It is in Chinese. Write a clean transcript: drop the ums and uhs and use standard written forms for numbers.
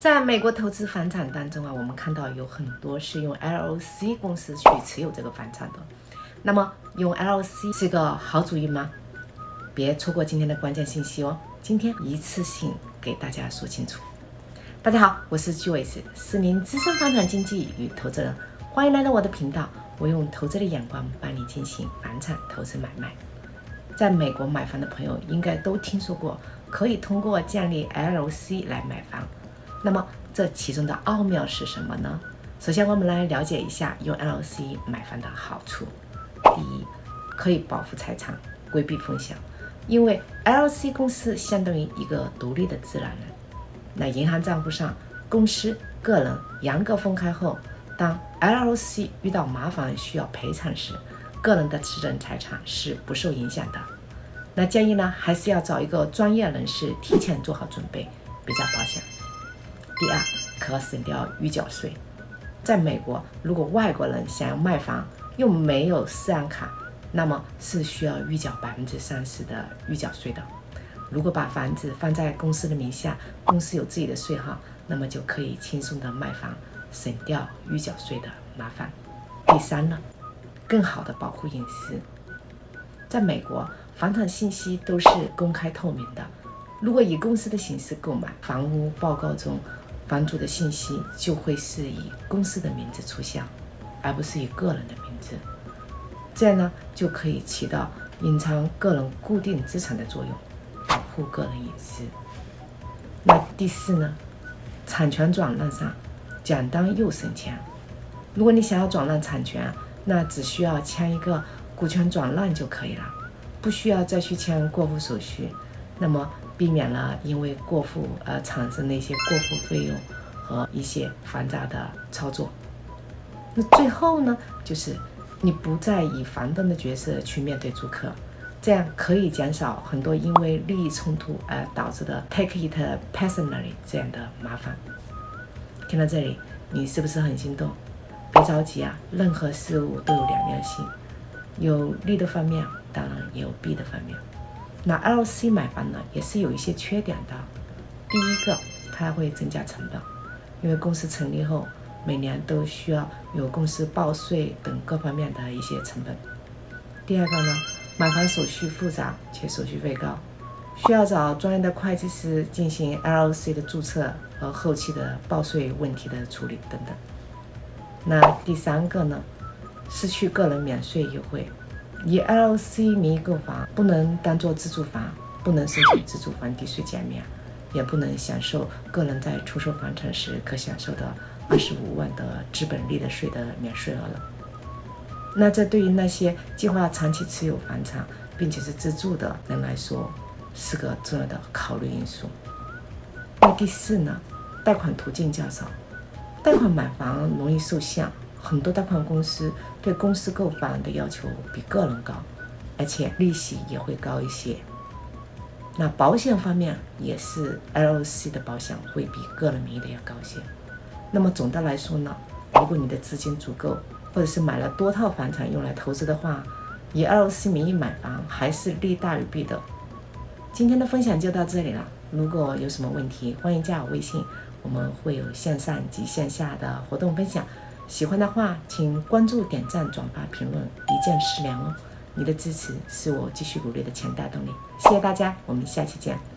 在美国投资房产当中啊，我们看到有很多是用 LLC 公司去持有这个房产的。那么用 LLC 是个好主意吗？别错过今天的关键信息哦！今天一次性给大家说清楚。大家好，我是 Joyce， 是名资深房产经纪与投资人，欢迎来到我的频道。我用投资的眼光帮你进行房产投资买卖。在美国买房的朋友应该都听说过，可以通过建立 LLC 来买房。那么这其中的奥妙是什么呢？首先我们来了解一下用 LLC 买房的好处。第一，可以保护财产，规避风险，因为 LLC 公司相当于一个独立的自然人。那银行账户上公司、个人严格分开后，当 LLC 遇到麻烦需要赔偿时，个人的持证财产是不受影响的。那建议呢，还是要找一个专业人士提前做好准备，比较保险。第二，可省掉预缴税。在美国，如果外国人想要卖房又没有私人卡，那么是需要预缴30%的预缴税的。如果把房子放在公司的名下，公司有自己的税号，那么就可以轻松的卖房，省掉预缴税的麻烦。第三呢，更好的保护隐私。在美国，房产信息都是公开透明的。如果以公司的形式购买，房屋报告中房主的信息就会是以公司的名字出现，而不是以个人的名字。这样呢，就可以起到隐藏个人固定资产的作用，保护个人隐私。那第四呢，产权转让上简单又省钱。如果你想要转让产权，那只需要签一个股权转让就可以了，不需要再去签过户手续，那么避免了因为过户而产生的一些过户费用和一些繁杂的操作。那最后呢，就是你不再以房东的角色去面对租客，这样可以减少很多因为利益冲突而导致的 take it personally 这样的麻烦。听到这里，你是不是很心动？别着急啊，任何事物都有两面性，有利的方面，当然也有弊的方面。那 LLC 买房呢，也是有一些缺点的。第一个，它会增加成本，因为公司成立后，每年都需要有公司报税等各方面的一些成本。第二个呢，买房手续复杂且手续费高，需要找专业的会计师进行 LLC 的注册和后期的报税问题的处理等等。那第三个呢，失去个人免税优惠。以 LLC 名义购房，不能当做自住房，不能申请自住房地税减免，也不能享受个人在出售房产时可享受的25万的资本利得税的免税额了。那这对于那些计划长期持有房产并且是自住的人来说，是个重要的考虑因素。那第四呢，贷款途径较少，贷款买房容易受限。很多贷款公司对公司购房的要求比个人高，而且利息也会高一些。那保险方面也是 LLC 的保险会比个人名义的要高些。那么总的来说呢，如果你的资金足够，或者是买了多套房产用来投资的话，以 LLC 名义买房还是利大于弊的。今天的分享就到这里了，如果有什么问题，欢迎加我微信，我们会有线上及线下的活动分享。喜欢的话，请关注、点赞、转发、评论，一键4连哦！你的支持是我继续努力的强大动力。谢谢大家，我们下期见。